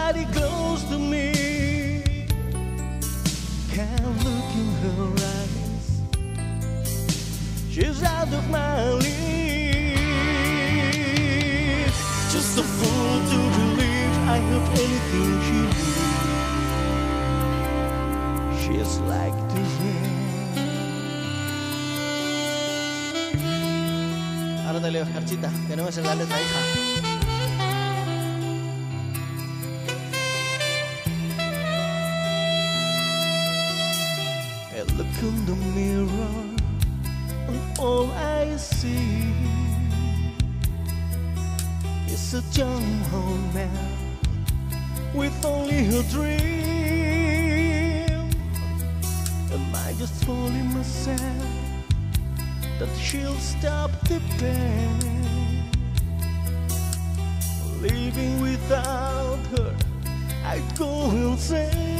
Nobody close to me can look in her eyes. She's out of my league. Just a fool to believe I have anything she needs. She's like the wind. Ahora te leo, Oscarcita, que no me sé la letra, hija. I look in the mirror and all I see is a young old man with only a dream. Am I just fooling myself that she'll stop the pain? Living without her, I'd go insane.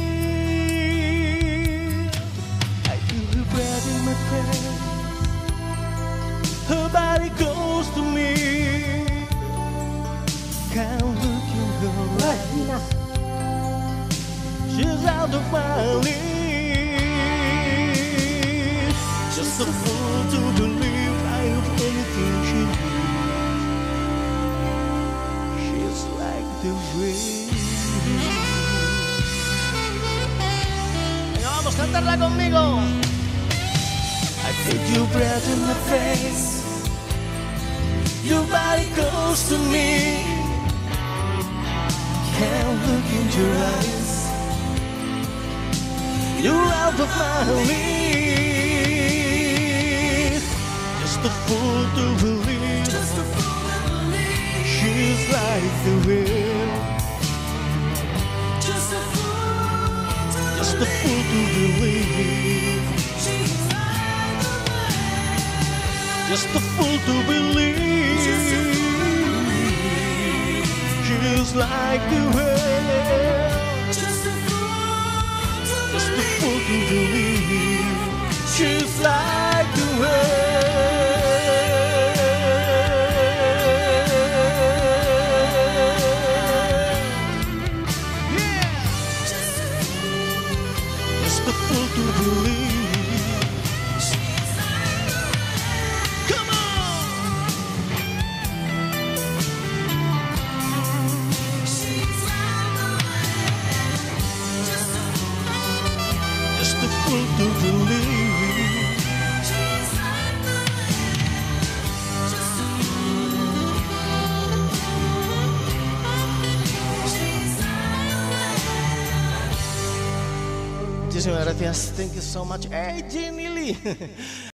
Breath in my face, her body close to me. Can't look in her eyes. She's out of my league. Just a fool to believe I have anything she needs. She's like the wind. Venga, vamos a cantarla conmigo. I feel your breath in my face, your body close to me. Can't look in your eyes. You're out of my league. Just a fool to believe. She's like the wind. Just a fool to believe. Just a fool to believe. She's like the wind. Just a fool to believe. She's like the wind. Yeah. Just a fool to believe. Just a fool to believe. Muchísimas gracias. Thank you so much. Hey, Jenny Lee.